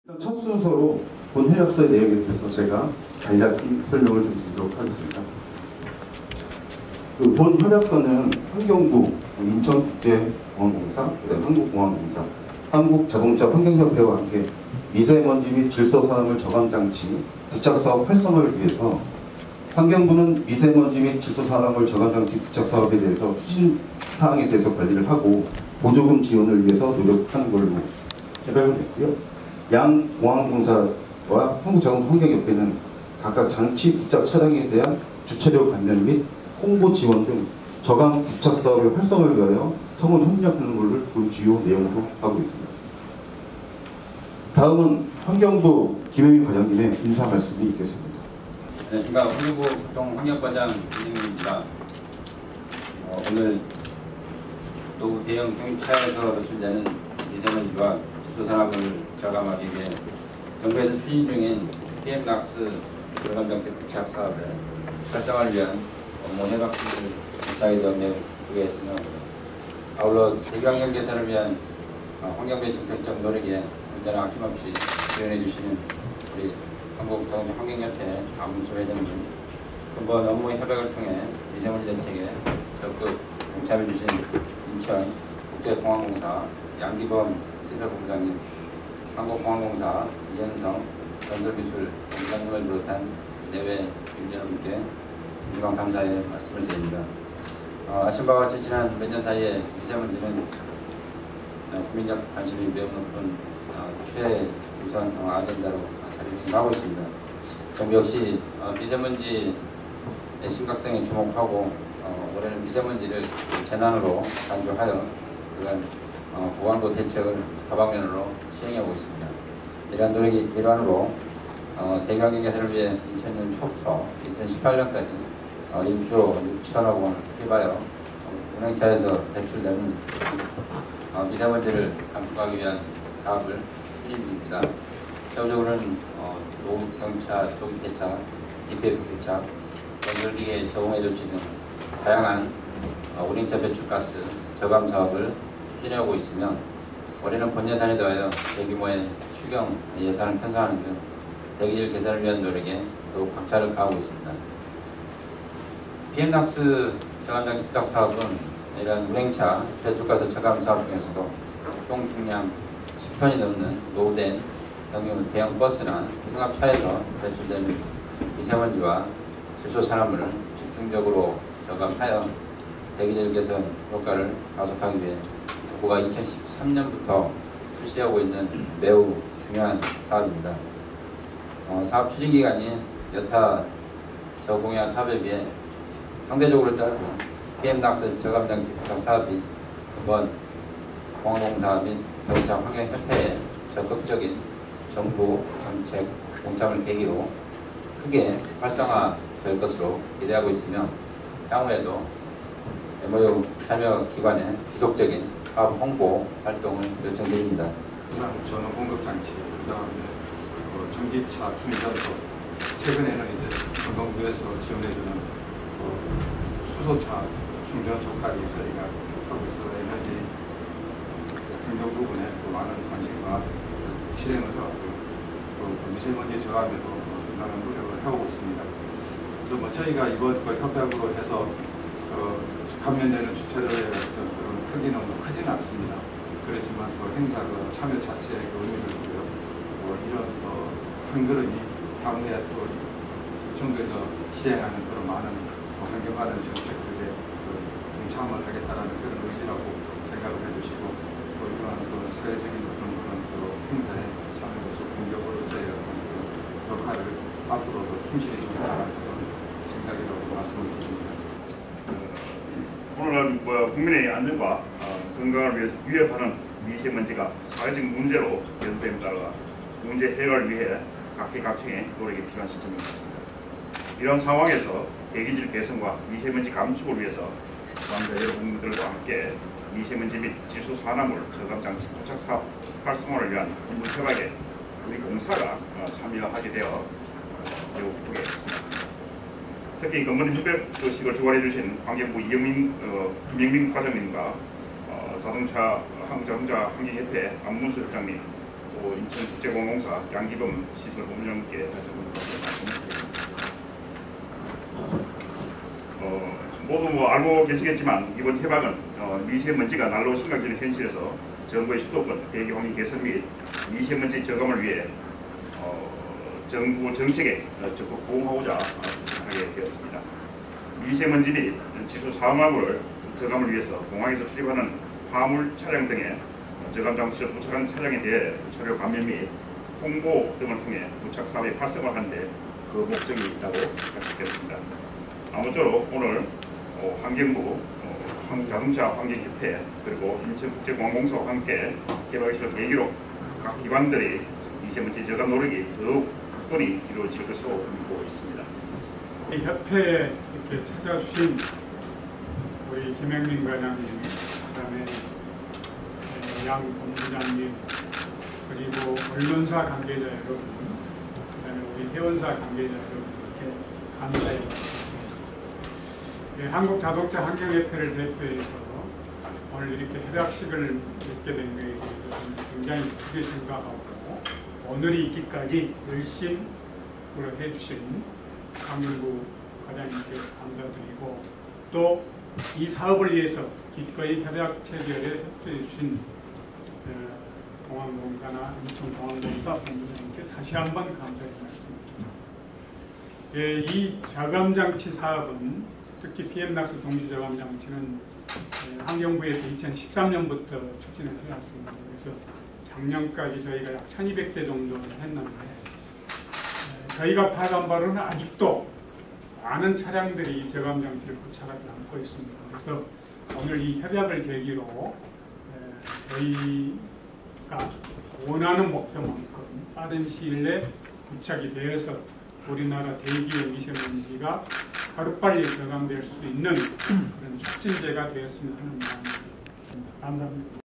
일단 첫 순서로 본 협약서의 내용에 대해서 제가 간략히 설명을 좀 드리도록 하겠습니다. 본 협약서는 환경부, 인천국제공항공사, 한국공항공사, 한국자동차 환경협회와 함께 미세먼지 및 질소산업물 저감장치 부착사업 활성화를 위해서 환경부는 미세먼지 및 질소산업물 저감장치 부착사업에 대해서 추진사항에 대해서 관리를 하고 보조금 지원을 위해서 노력하는 걸로 협약을 했고요. 양 공항공사와 한국자동차 환경협회는 각각 장치 부착 차량에 대한 주차료 감면 및 홍보 지원 등 저감 부착 사업의 활성화를 위하여 성원 협력하는 것을 그 주요 내용으로 하고 있습니다. 다음은 환경부 김혜민 과장님의 인사 말씀이 있겠습니다. 안녕하십니까. 환경부 교통환경과장 김혜민입니다. 오늘 또 대형 경유차에서 노출되는 미세먼지와 질소산업을 저감하기 위해 정부에서 추진 중인 PMNOx 저감장치 부착 사업의 활성화를 위한 업무 협약서를 발표하게 되어 매우 기대했으며, 아울러 대기환경 개선을 위한 환경부의 적극적 노력에 언제나 아낌없이 지원해 주시는 우리 한국자동차 환경협회 안문수 회장님, 이번 업무 협약을 통해 미세먼지 대책에 적극 동참해 주신 인천 국제공항공사 양기범 시설공장님, 한국공항공사 이현성 건설기술 공장님을 비롯한 내외 임원님께 진심한 감사의 말씀을 드립니다. 아시는 바와 같이 지난 몇 년 사이에 미세먼지는 국민적 관심이 매우 높은 최우선 아젠다로 자리매김하고 있습니다. 정부 역시 미세먼지의 심각성에 주목하고 올해는 미세먼지를 재난으로 간주하여 그간 보완도 대책을 다방면으로 시행하고 있습니다. 이러한 노력이 일환으로 대기환경 개선을 위해 2000년 초부터 2018년까지 1조 6천억 원을 투입하여 운행차에서 배출되는 미세먼지를 감축하기 위한 사업을 추진 중입니다. 세부적으로는 노경차, 조기폐차, DPF-폐차, 건설기계 저공해 조치 등 다양한 운행차 배출가스 저감 사업을 추진하고 있으며, 올해는 본 예산에 더하여 대규모의 추경 예산을 편성하는 등 대기질 개선을 위한 노력에 더욱 박차를 가하고 있습니다. PMNOx 저감장치 부착 사업은 이러한 운행차 배출가스 저감 사업 중에서도 총 중량 10톤이 넘는 노후된 경유 대형 버스나 승합차에서 배출되는 미세먼지와 질소산업물을 집중적으로 저감하여 대기질 개선 효과를 가속하기 위해 국가 2013년부터 실시하고 있는 매우 중요한 사업입니다. 사업 추진 기간이 여타 저공해 사업에 비해 상대적으로 짧고 PMNOx 저감장치 부착 사업이 이번 공항공사 및 자동차 환경협회의 적극적인 정부 정책 동참을 계기로 크게 활성화될 것으로 기대하고 있으며, 향후에도 MOU 참여 기관의 지속적인 사업 홍보 활동을 요청드립니다. 전원 공급 장치, 그다음에 전기차 충전소, 최근에는 이제 건강부에서 지원해주는 수소차 충전소까지 저희가 하고 있어 에너지 행정 부분에 또 많은 관심과 실행을 하고 또 미세먼지 저감에도 상당한 노력을 하고 있습니다. 그래서 저희가 이번 협약으로 해서 감면되는 주차료의 그런 크기는 크지는 않습니다. 그렇지만 행사 참여 자체의 의미를 두고요. 이런 한 걸음이 향후에 또 정부에서 시행하는 그런 많은 환경 관련 정책들에 동참을 하겠다라는 그런 의지라고 생각을 해주시고, 또 이러한 사회적인 그런 행사에 참여해서 공격으로서의 역할을 앞으로도 충실히 좀 하라는 그런 생각이라고 말씀을 드립니다. 오늘은 국민의 안전과 건강을 위해서 위협하는 미세먼지가 사회적 문제로 연도됨에 따라 문제 해결을 위해 각계각층의 노력이 필요한 시점인 것 같습니다. 이런 상황에서 대기질 개선과 미세먼지 감축을 위해서 관계 여러분들과 함께 미세먼지 및 질소산화물 저감장치 부착 사업 활성화를 위한 업무 협약에 우리 공사가 참여하게 되어 매우 기쁘게 했습니다. 특히 이번 협약식을 주관해 주신 환경부 김영민 과장님과 한국자동차 환경협회 안문수 회장님, 또 인천국제공항공사 양기범 시설본부장님께 다시 한번 말씀드립니다. 모두 알고 계시겠지만 이번 해방은 미세먼지가 날로 심각해지는 현실에서 정부의 수도권 대기 환경 개선 및 미세먼지 저감을 위해 정부 정책에 적극 부응하고자 추진하게 되었습니다. 미세먼지 및 지수 사망을 저감을 위해서 공항에서 출입하는 화물 차량 등의 저감 장치를 부착한 차량에 대해 부착료 감면 및 홍보 등을 통해 부착 사업의 활성화를 하는데 그 목적이 있다고 약속했습니다. 아무쪼록 오늘 환경부, 자동차 환경협회 그리고 인천국제공항공사와 함께 개발시를 계기로 각 기관들이 미세먼지 저감 노력이 더욱 확건히 이루어질 것으로 믿고 있습니다. 이 협회에 이렇게 찾아주신 우리 김영민 과장님, 그다음에 양 본부장님, 그리고 언론사 관계자 여러분, 그다음에 우리 회원사 관계자 여러분께 감사의 말씀. 한국자동차 환경협회를 대표해서 오늘 이렇게 협약식을 맺게 된 것에 대해서 굉장히 크게 생각하고 오늘이 있기까지 열심히 해주신 강민구 과장님께 감사드리고 또 이 사업을 위해서 기꺼이 협약 체결에 협조해 주신 공항공사나 인천공항공사 본부장님께 다시 한번 감사의 말씀드립니다. 이 저감장치 사업은 특히 PM 낙스 동시저감장치는 환경부에서 2013년부터 추진을 해왔습니다. 그래서 작년까지 저희가 약 1200대 정도를 했는데 저희가 파악한 바로는 아직도 많은 차량들이 저감장치를 부착하지 않고 있습니다. 그래서 오늘 이 협약을 계기로 저희가 원하는 목표만큼 빠른 시일 내에 부착이 되어서 우리나라 대기의 미세먼지가 하루빨리 저감될 수 있는 그런 촉진제가 되었으면 하는 마음입니다. 감사합니다.